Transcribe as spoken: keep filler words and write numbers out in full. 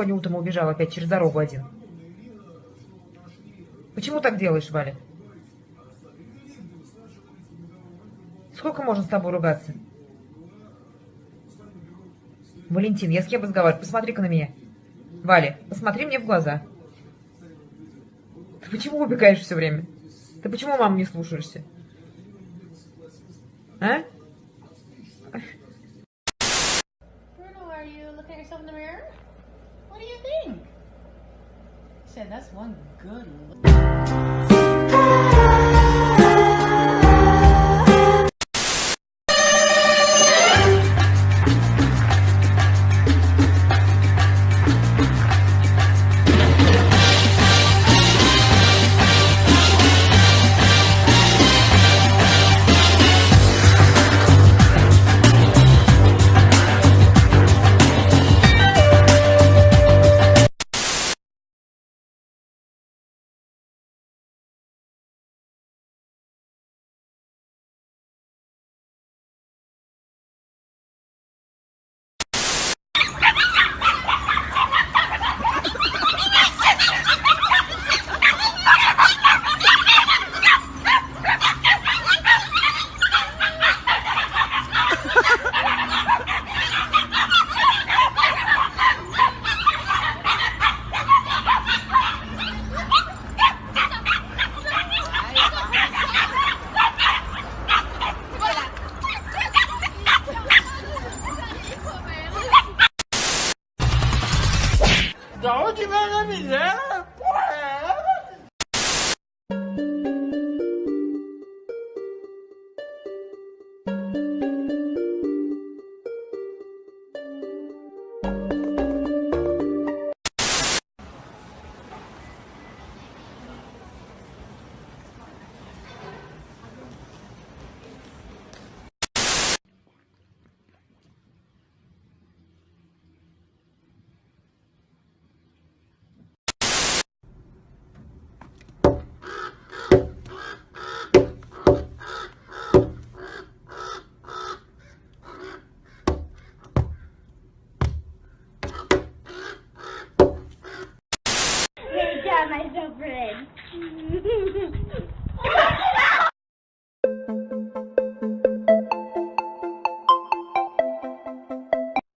сегодня утром убежал опять через дорогу один? Почему так делаешь, Валя? Сколько можно с тобой ругаться? Валентин, я с кем разговариваю? Посмотри-ка на меня. Валя, посмотри мне в глаза. Ты почему убегаешь все время? Ты почему маму не слушаешься? А? Bruno, are you looking at yourself in the mirror? What do you think? He said that's one good look. Da onde vem a miséria? Porra, é? My girlfriend.